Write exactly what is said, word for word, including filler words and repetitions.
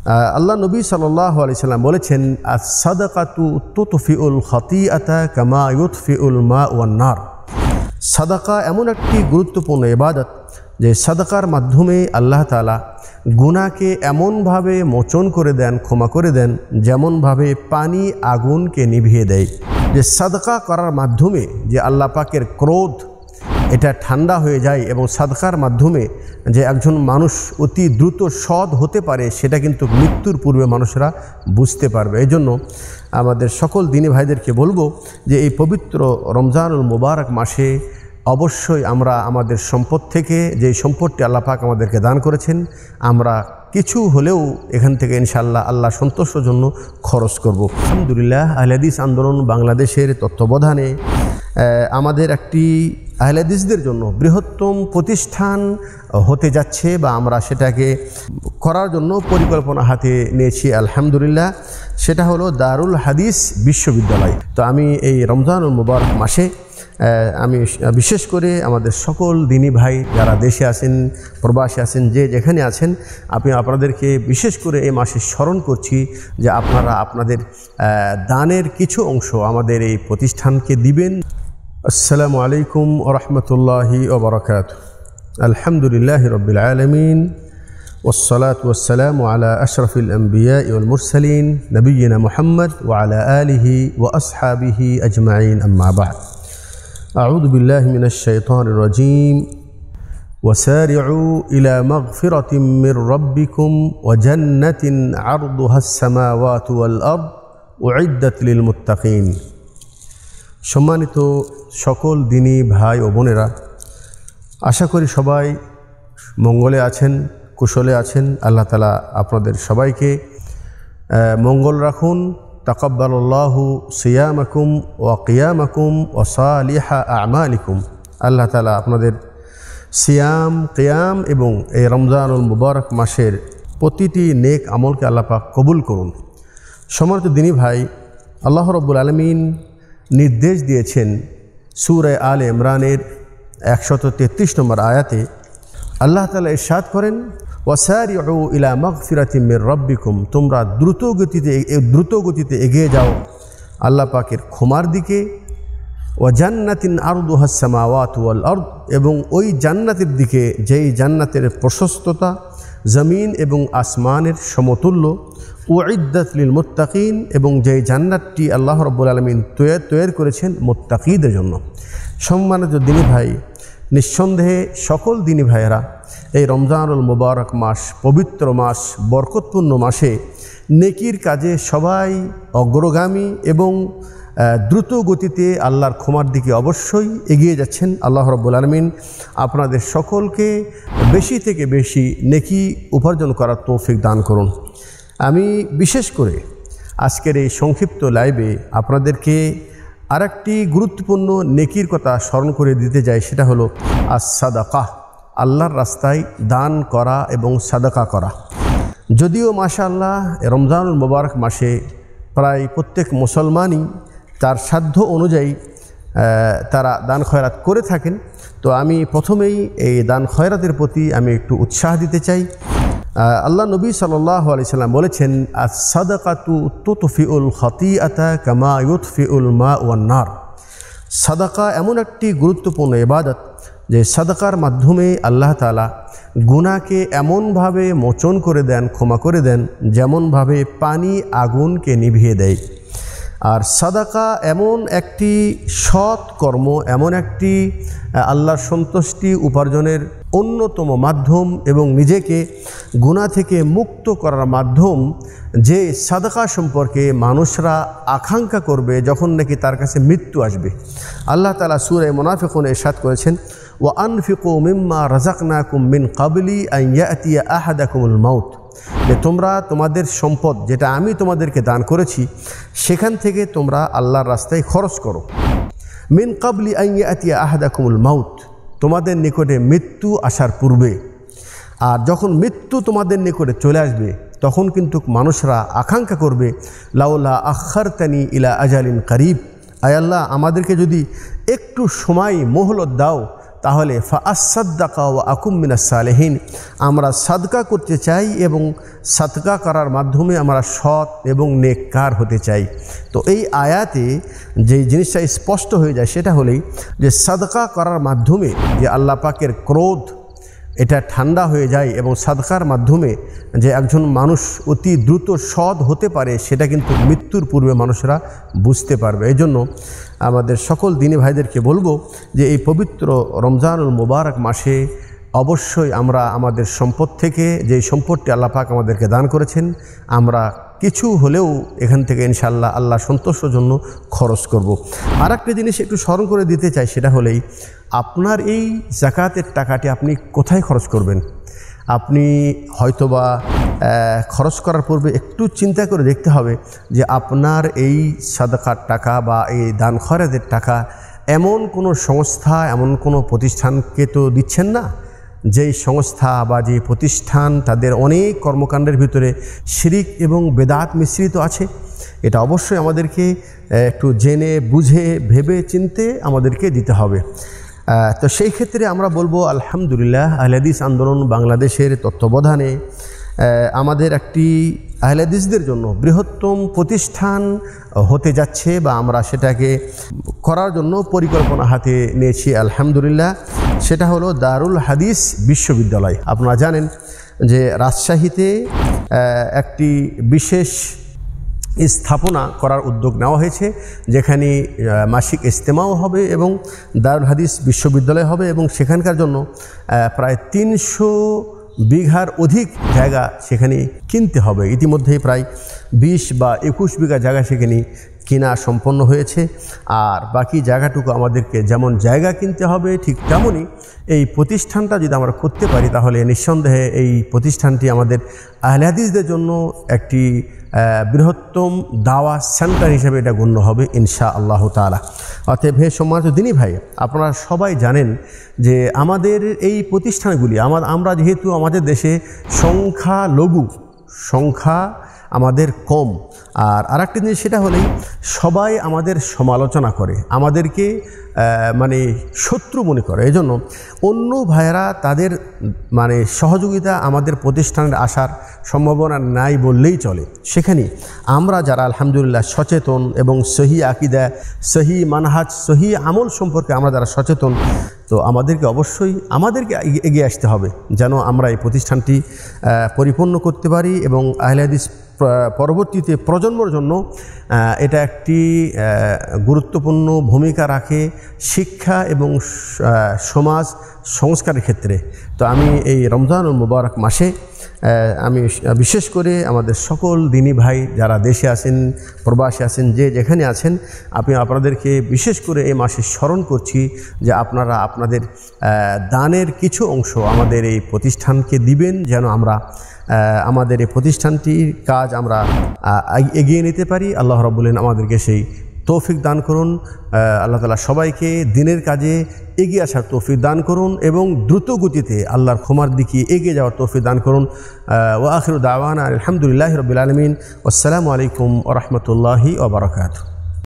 আল্লাহ নবী সাল্লাল্লাহু আলাইহি সাল্লাম বলেছেন, আস-সাদাকাতু তুতফিউল খাতিআতা কামা ইউতফিউল মা ওয়ান নার। সাদাকা এমন একটি গুরুত্বপূর্ণ ইবাদত যে সাদাকার মাধ্যমে আল্লাহ তাআলা গুনাহকে এমনভাবে মোচন করে দেন, ক্ষমা করে দেন, যেমনভাবে পানি আগুনকে নিভিয়ে দেয়। যে সাদকা করার মাধ্যমে যে আল্লাহ পাকের ক্রোধ এটা ঠান্ডা হয়ে যায় এবং সাদকার মাধ্যমে যে একজন মানুষ অতি দ্রুত সৎ হতে পারে সেটা কিন্তু মৃত্যুর পূর্বে মানুষরা বুঝতে পারবে। এই জন্য আমাদের সকল দিনী ভাইদেরকে বলবো যে এই পবিত্র রমজানুল মুবারক মাসে অবশ্যই আমরা আমাদের সম্পদ থেকে যে সম্পদটি আল্লাহ পাক আমাদেরকে দান করেছেন আমরা কিছু হলেও এখান থেকে ইনশাআল্লাহ আল্লাহ সন্তুষ্টের জন্য খরচ করব। আলহামদুলিল্লাহ আহলে হাদিস আন্দোলন বাংলাদেশের তত্ত্বাবধানে আমাদের একটি আহলে হাদিসদের জন্য বৃহত্তম প্রতিষ্ঠান হতে যাচ্ছে বা আমরা সেটাকে করার জন্য পরিকল্পনা হাতে নিয়েছি আলহামদুলিল্লাহ। সেটা হলো দারুল হাদিস বিশ্ববিদ্যালয়। তো আমি এই রমজানুল মুবারক মাসে আমি বিশেষ করে আমাদের সকল দিনী ভাই যারা দেশে আছেন, প্রবাসী আছেন, যে যেখানে আছেন, আমি আপনাদেরকে বিশেষ করে এই মাসে স্মরণ করছি যে আপনারা আপনাদের দানের কিছু অংশ আমাদের এই প্রতিষ্ঠানকে দিবেন। আসসালামু আলাইকুম ওয়া রাহমাতুল্লাহি ওয়া বারাকাতুহু। আলহামদুলিল্লাহি রাব্বিল আলামিন والصلاة والسلام على أشرف الأنبياء والمرسلين نبينا محمد وعلى آله وأصحابه أجمعين أما بعد. أعوذ بالله من الشيطان الرجيم. وسارعوا إلى مغفرة من ربكم وجنة عرضها السماوات والأرض أعدت للمتقين. সম্মানিত সকল দিনী ভাই ও বোনেরা, আশা করি সবাই মঙ্গলে আছেন, কুশলে আছেন। আল্লাহ তাআলা আপনাদের সবাইকে মঙ্গল রাখুন। তাকাব্বালাল্লাহু সিয়ামাকুম ওয়া কিয়ামাকুম ওয়া সালিহা আমালিকুম। আল্লাহ তাআলা আপনাদের সিয়াম, কিয়াম এবং এই রমজানুল মুবারক মাসের প্রতিটি নেক আমলকে আল্লাহ পাক কবুল করুন। সম্মানিত দিনী ভাই, আল্লাহ রাব্বুল আলামিন নির্দেশ দিয়েছেন সূরা আলে ইমরানের একশত তেত্রিশ নম্বর আয়াতে। আল্লাহ তাআলা ইরশাদ করেন, ওয়াসারিউ ইলা মাগফিরাতিম মির রাব্বিকুম, তোমরা দ্রুত গতিতে দ্রুত গতিতে এগিয়ে যাও আল্লাহ পাকের ক্ষমার দিকে। ওয়া জান্নাতিন আরদুহাস সামাওয়াতু ওয়াল আরদ, এবং ওই জান্নাতের দিকে যেই জান্নাতের প্রশস্ততা জমিন এবং আসমানের সমতুল্য। উইদ্দাত লিল মুত্তাকিন, এবং যেই জান্নাতটি আল্লাহ রাব্বুল আলামিন তৈরি তৈরি করেছেন মুত্তাকিদের জন্য। সম্মানিত দিনী ভাই, নিঃসন্দেহে সকল দিনী ভাইয়েরা এই রমজানুল মুবারক মাস, পবিত্র মাস, বরকতপূর্ণ মাসে নেকির কাজে সবাই অগ্রগামী এবং দ্রুত গতিতে আল্লাহর ক্ষমার দিকে অবশ্যই এগিয়ে যাচ্ছেন। আল্লাহ রাব্বুল আলামিন আপনাদের সকলকে বেশি থেকে বেশি নেকি উপার্জন করার তৌফিক দান করুন। আমি বিশেষ করে আজকের এই সংক্ষিপ্ত লাইভে আপনাদেরকে আরেকটি গুরুত্বপূর্ণ নেকির কথা স্মরণ করে দিতে যাই। সেটা হলো আস-সাদাকা, আল্লাহর রাস্তায় দান করা এবং সাদাকা করা। যদিও মাশাআল্লাহ রমজানুল মুবারক মাসে প্রায় প্রত্যেক মুসলমানই তার সাধ্য অনুযায়ী তারা দান খয়রাত করে থাকেন। তো আমি প্রথমেই এই দান খয়রাতের প্রতি আমি একটু উৎসাহ দিতে চাই। আল্লাহ নবী সাল্লাল্লাহু আলাইহি সাল্লাম বলেছেন, আস-সাদাকাতু তুতফিউল খাতিআতা কামা ইউতফিউল মা ওয়ান নার। সাদাকা এমন একটি গুরুত্বপূর্ণ ইবাদত যে সাদাকার মাধ্যমে আল্লাহ তাআলা গুনাহকে এমনভাবে মোচন করে দেন, ক্ষমা করে দেন, যেমনভাবে পানি আগুনকে নিভিয়ে দেয়। আর সাদাকা এমন একটি সৎ কর্ম, এমন একটি আল্লাহর সন্তুষ্টি উপার্জনের অন্যতম মাধ্যম এবং নিজেকে গুনাহ থেকে মুক্ত করার মাধ্যম, যে সাদাকা সম্পর্কে মানুষরা আকাঙ্ক্ষা করবে যখন নাকি তার কাছে মৃত্যু আসবে। আল্লাহ তাআলা সূরা মুনাফিকুনে ইরশাদ করেছেন, ওয়া আনফিকু মিম্মা রাযাকনাকুম মিন ক্বাবলি আন ইয়াতিয়া আহাদাকুমুল মাউত, যে তোমরা তোমাদের সম্পদ যেটা আমি তোমাদেরকে দান করেছি সেখান থেকে তোমরা আল্লাহর রাস্তায় খরচ করো। মিন ক্বাবলি আন ইয়াতিয়া আহাদাকুমুল মাউত, তোমাদের নিকটে মৃত্যু আসার পূর্বে। আর যখন মৃত্যু তোমাদের নিকটে চলে আসবে তখন কিন্তু মানুষরা আকাঙ্ক্ষা করবে, লাউলা আখারতানি ইলা আজালিন কারিব, আয় আল্লাহ আমাদেরকে যদি একটু সময় মোহলত দাও তাহলে ফা আসাদ্দাকা ওয়া আকুম মিনাস সালেহিন, আমরা সাদকা করতে চাই এবং সাদকা করার মাধ্যমে আমরা সৎ এবং নেককার হতে চাই। তো এই আয়াতে যে জিনিসটা স্পষ্ট হয়ে যায় সেটা হলেই যে সাদকা করার মাধ্যমে যে আল্লাহ পাকের ক্রোধ এটা ঠান্ডা হয়ে যায় এবং সাদকার মাধ্যমে যে একজন মানুষ অতি দ্রুত সৎ হতে পারে সেটা কিন্তু মৃত্যুর পূর্বে মানুষরা বুঝতে পারবে। এই জন্য আমাদের সকল দিনী ভাইদেরকে বলবো যে এই পবিত্র রমজানুল মুবারক মাসে অবশ্যই আমরা আমাদের সম্পদ থেকে যে সম্পদটি আল্লাহ পাক আমাদেরকে দান করেছেন আমরা কিছু হলেও এখান থেকে ইনশাআল্লাহ আল্লাহ সন্তুষ্টের জন্য খরচ করব। আর একটা জিনিস একটু স্মরণ করে দিতে চাই, সেটা হলেই আপনার এই যাকাতের টাকাটি আপনি কোথায় খরচ করবেন। আপনি হয়তোবা খরচ করার পূর্বে একটু চিন্তা করে দেখতে হবে যে আপনার এই সাদাকার টাকা বা এই দান খয়রাতের টাকা এমন কোনো সংস্থা এমন কোনো প্রতিষ্ঠানকে তো দিচ্ছেন না যেই সংস্থা বা যে প্রতিষ্ঠান তাদের অনেক কর্মকাণ্ডের ভিতরে শিরিক এবং বেদাত মিশ্রিত আছে। এটা অবশ্যই আমাদেরকে একটু জেনে বুঝে ভেবে চিনতে আমাদেরকে দিতে হবে। তো সেই ক্ষেত্রে আমরা বলবো আলহামদুলিল্লাহ আহলে হাদিস আন্দোলন বাংলাদেশের তত্ত্বাবধানে আমাদের একটি আহলে হাদিসদের জন্য বৃহত্তম প্রতিষ্ঠান হতে যাচ্ছে বা আমরা সেটাকে করার জন্য পরিকল্পনা হাতে নিয়েছি আলহামদুলিল্লাহ। সেটা হলো দারুল হাদিস বিশ্ববিদ্যালয়। আপনারা জানেন যে রাজশাহীতে একটি বিশেষ স্থাপনা করার উদ্যোগ নেওয়া হয়েছে, যেখানে মাসিক ইজতেমাও হবে এবং দারুল হাদিস বিশ্ববিদ্যালয় হবে এবং সেখানকার জন্য প্রায় তিনশো বিঘার অধিক জায়গা সেখানে কিনতে হবে। ইতিমধ্যেই প্রায় বিশ বা একুশ বিঘা জায়গা সেখানে কেনা সম্পন্ন হয়েছে। আর বাকি জায়গাটুকু আমাদেরকে যেমন জায়গা কিনতে হবে ঠিক তেমনই এই প্রতিষ্ঠানটা যদি আমরা করতে পারি তাহলে নিঃসন্দেহে এই প্রতিষ্ঠানটি আমাদের আহলে হাদিসদের জন্য একটি বৃহত্তম দাওয়া সেন্টার হিসেবে এটা গণ্য হবে ইনশা আল্লাহ তাআলা। অতএব হে সম্মানিত দিনী ভাই, আপনারা সবাই জানেন যে আমাদের এই প্রতিষ্ঠানগুলি আমার আমরা যেহেতু আমাদের দেশে সংখ্যা লঘু সংখ্যা আমাদের কম, আর আরেকটি জিনিস সেটা হলেই সবাই আমাদের সমালোচনা করে, আমাদেরকে মানে শত্রু মনে করে। এই জন্য অন্য ভাইয়েরা তাদের মানে সহযোগিতা আমাদের প্রতিষ্ঠানের আসার সম্ভাবনা নাই বললেই চলে। সেখানে আমরা যারা আলহামদুলিল্লাহ সচেতন এবং সহি আকিদা সহি মানহাজ সহি আমল সম্পর্কে আমরা যারা সচেতন, তো আমাদেরকে অবশ্যই আমাদেরকে এগিয়ে আসতে হবে যেন আমরা এই প্রতিষ্ঠানটি পরিপূর্ণ করতে পারি এবং আহলে হাদিস পরবর্তীতে প্রজন্মের জন্য এটা একটি গুরুত্বপূর্ণ ভূমিকা রাখে শিক্ষা এবং সমাজ সংস্কারের ক্ষেত্রে। তো আমি এই রমজানুল মুবারক মাসে আমি বিশেষ করে আমাদের সকল দিনী ভাই যারা দেশে আছেন প্রবাসী আছেন যে যেখানে আছেন, আমি আপনাদেরকে বিশেষ করে এই মাসে স্মরণ করছি যে আপনারা আপনাদের দানের কিছু অংশ আমাদের এই প্রতিষ্ঠানকে দিবেন যেন আমরা আমাদের এই প্রতিষ্ঠানটির কাজ আমরা এগিয়ে নিতে পারি। আল্লাহ রাব্বুল আলামিন আমাদেরকে সেই তৌফিক দান করুন। আল্লাহ তাআলা সবাইকে দিনের কাজে এগিয়ে আসার তৌফিক দান করুন এবং দ্রুত গতিতে আল্লাহর ক্ষমার দিকে এগিয়ে যাওয়ার তৌফিক দান করুন। ওয়া আখিরু দাওয়ানা আলহামদুলিল্লাহি রাব্বিল আলামিন। আসসালামু আলাইকুম ওয়া রাহমাতুল্লাহি ওয়া বারাকাতুহু।